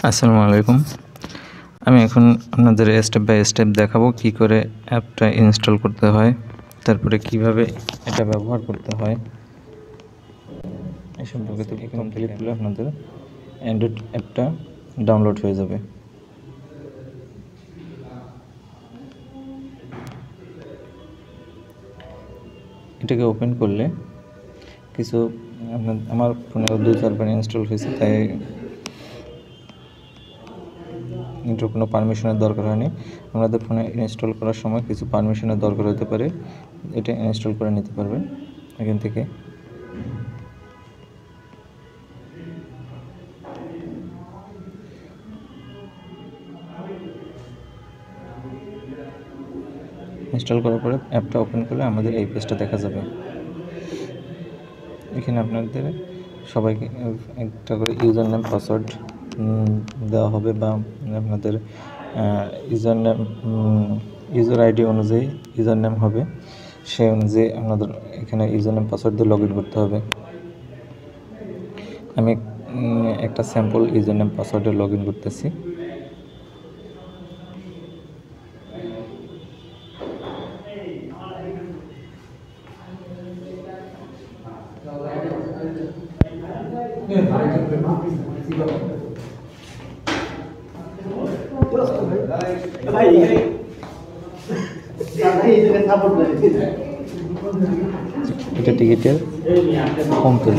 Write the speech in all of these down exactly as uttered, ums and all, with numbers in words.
আসসালামু আলাইকুম। আমি এখন আপনাদের স্টেপ বাই স্টেপ দেখাবো কি করে অ্যাপটা ইনস্টল করতে হয়, তারপরে কিভাবে এটা ব্যবহার করতে হয় এই সম্পর্কে। তো এখানে ক্লিক করলে আপনাদের অ্যান্ড্রয়েড অ্যাপটা ডাউনলোড হয়ে যাবে। এটাকে ওপেন করলে কিছু আপনার আমার ফোনে দুই চারবার ইনস্টল হয়েছে, তাই এটার কোনো পারমিশনের দরকার হয়নি। আপনাদের ফোনে ইনস্টল করার সময় কিছু পারমিশনের দরকার হতে পারে, এটা ইনস্টল করে নিতে পারবেন এখান থেকে। ইনস্টল করার পরে অ্যাপটা ওপেন করলে আমাদের এই পেজটা দেখা যাবে। এখানে আপনাদের সবাইকে একটা করে ইউজার নেম পাসওয়ার্ড দেওয়া হবে, বা আপনাদের ইউজার নেম ইউজার আইডি অনুযায়ী ইউজার নেম হবে, সেই অনুযায়ী আপনাদের এখানে ইউজার নেম পাসওয়ার্ড দিয়ে লগ ইন করতে হবে। আমি একটা স্যাম্পল ইউজার নেম পাসওয়ার্ডে লগ ইন করতেছি। এটা টিকিটের হোম পেজ।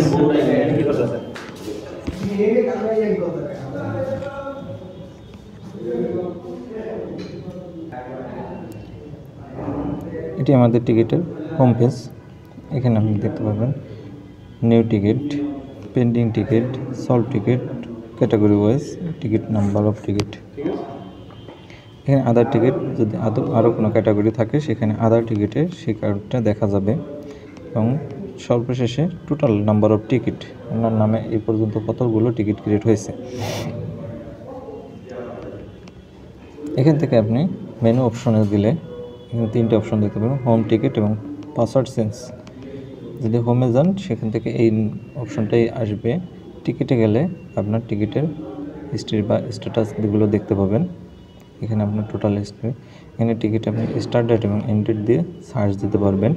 এটি আমাদের টিকিটের হোম পেজ। এখানে আপনি দেখতে পাবেন new ticket, pending ticket, solve ticket, category wise ticket, number of ticket. এখানে আদার টিকিট, যদি আদৌ আরও কোনো ক্যাটাগরি থাকে সেখানে আদার টিকিটে সেই কার্ডটা দেখা যাবে, এবং সর্বশেষে টোটাল নাম্বার অফ টিকিট, আপনার নামে এই পর্যন্ত কতগুলো টিকিট ক্রিয়েট হয়েছে। এখান থেকে আপনি মেনু অপশনে দিলে এখানে তিনটে অপশন দেখতে পাবেন, হোম টিকিট এবং পাসওয়ার্ড চেঞ্জ। যদি হোমে যান সেখান থেকে এই অপশনটাই আসবে। টিকিটে গেলে আপনার টিকিটের হিস্ট্রি বা স্ট্যাটাস এগুলো দেখতে পাবেন। এখানে আপনার টোটাল হিস্ট্রি, এখানে টিকিট আপনি স্টার্ট ডেট এবং এন্ড ডেট দিয়ে সার্চ দিতে পারবেন।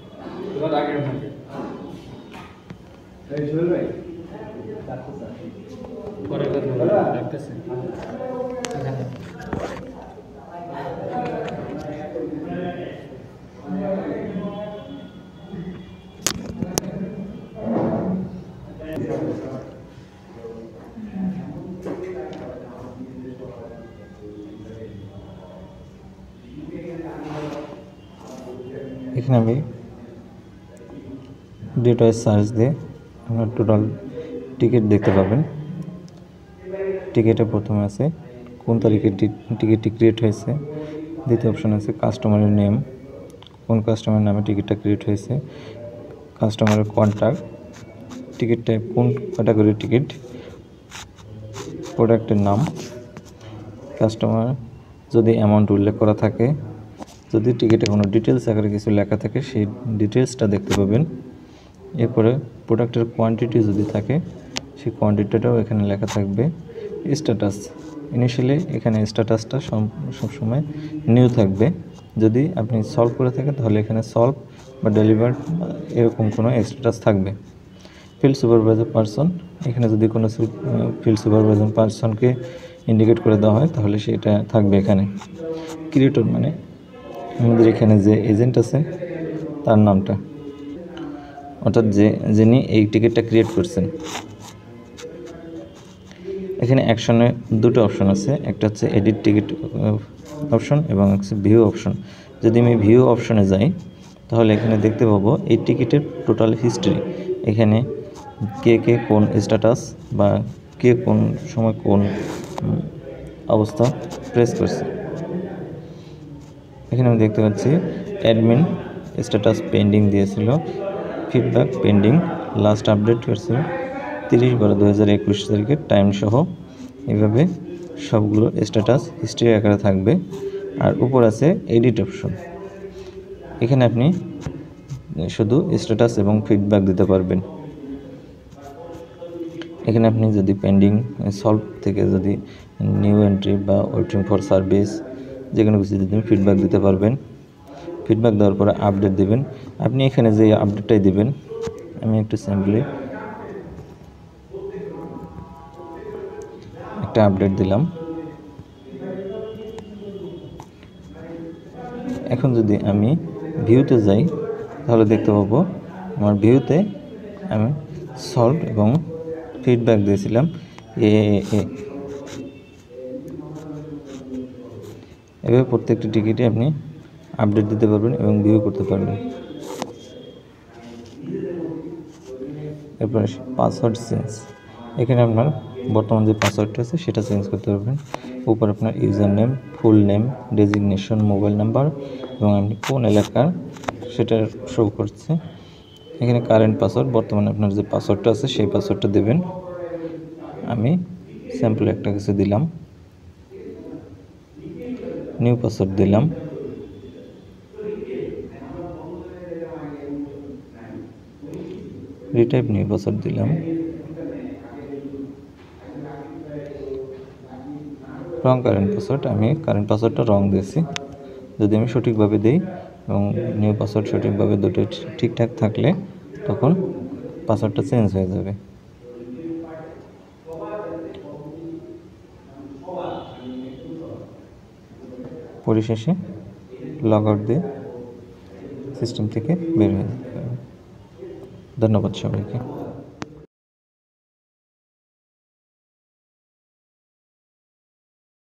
এখানে আমি ডেট ওয়াইজ সার্চ দিয়ে আপনার টোটাল টিকিট দেখতে পাবেন। টিকিটে প্রথমে আছে কোন তারিখে টিকিটটি ক্রিয়েট হয়েছে, দ্বিতীয় অপশন আছে কাস্টমারের নেম, কোন কাস্টমারের নামে টিকিটটা ক্রিয়েট হয়েছে, কাস্টমারের কন্ট্যাক্ট, টিকিট টাইপ কোন ক্যাটাগরির টিকিট, প্রোডাক্টের নাম, কাস্টমার যদি অ্যামাউন্ট উল্লেখ করা থাকে, যদি টিকিটে কোনো ডিটেলস আকারে কিছু লেখা থাকে সেই ডিটেলসটা দেখতে পাবেন। এরপরে প্রোডাক্টের কোয়ান্টিটি যদি থাকে সেই কোয়ান্টিটিটাও এখানে লেখা থাকবে। স্ট্যাটাস, ইনিশিয়ালি এখানে স্ট্যাটাসটা সবসময় নিউ থাকবে। যদি আপনি সলভ করে থাকেন তাহলে এখানে সলভ বা ডেলিভার্ড এরকম কোনো স্ট্যাটাস থাকবে। ফিল্ড সুপারভাইজার পারসন, এখানে যদি কোনো ফিল্ড সুপারভাইজার পারসনকে ইন্ডিকেট করে দেওয়া হয় তাহলে সেটা থাকবে এখানে। ক্রিয়েটর মানে আমাদের এখানে যে এজেন্ট আছে তার নামটা, অর্থাৎ যে যিনি এই টিকিটটা ক্রিয়েট করছেন। এখানে অ্যাকশনে দুটো অপশন আছে, একটা হচ্ছে এডিট টিকিট অপশন এবং হচ্ছে ভিউ অপশন। যদি আমি ভিউ অপশনে যাই তাহলে এখানে দেখতে পাবো এই টিকিটের টোটাল হিস্ট্রি, এখানে কে কে কোন স্ট্যাটাস বা কে কোন সময় কোন অবস্থা প্রেস করছে। এখানে আমি দেখতে পাচ্ছি অ্যাডমিন স্ট্যাটাস পেন্ডিং দিয়েছিল, ফিডব্যাক পেন্ডিং, লাস্ট আপডেট করছিল তিরিশ বারো দু হাজার একুশ তারিখের টাইম সহ। এইভাবে সবগুলো স্ট্যাটাস হিস্ট্রি আকারে থাকবে। আর উপর আছে এডিট অপশন, এখানে আপনি শুধু স্ট্যাটাস এবং ফিডব্যাক দিতে পারবেন। এখানে আপনি যদি পেন্ডিং সলভ থেকে যদি নিউ এন্ট্রি বা ওয়েটিং ফর সার্ভিস যে কোনো কিছু যদি ফিডব্যাক দিতে পারবেন। ফিডব্যাক দেওয়ার পরে আপডেট দিবেন। আপনি এখানে যে আপডেটটাই দিবেন, আমি একটু সিম্পলি একটা আপডেট দিলাম। এখন যদি আমি ভিউতে যাই তাহলে দেখতে পাবো আমার ভিউতে আমি সলভ এবং ফিডব্যাক দিয়েছিলাম এ এ এভাবে প্রত্যেকটি টিকিটে আপনি আপডেট দিতে পারবেন এবং ভিউ করতে পারবেন। এরপরে পাসওয়ার্ড চেঞ্জ, এখানে আপনার বর্তমান যে পাসওয়ার্ডটা আছে সেটা চেঞ্জ করতে পারবেন। উপর আপনার user name, full name, designation, mobile number এবং আপনি কোন এলাকার সেটা শো করছে। এখানে কারেন্ট পাসওয়ার্ড, বর্তমানে আপনার যে পাসওয়ার্ডটা আছে সেই পাসওয়ার্ডটা দেবেন। আমি স্যাম্পল একটা কিছু দিলাম, নিউ পাসওয়ার্ড দিলাম। রিটাইপ নিউ পাসওয়ার্ড দিলাম। রং কারেন্ট পাসওয়ার্ড, আমি কারেন্ট পাসওয়ার্ডটা রং দিয়েছি। যদি আমি সঠিকভাবে দিই এবং নিউ পাসওয়ার্ড সঠিকভাবে দুটো ঠিকঠাক থাকলে তখন পাসওয়ার্ডটা চেঞ্জ হয়ে যাবে। পরিশেষে লগ আউট দিয়ে সিস্টেম থেকে বের হয়ে যেতে পারবে। ধন্যবাদ সবাইকে।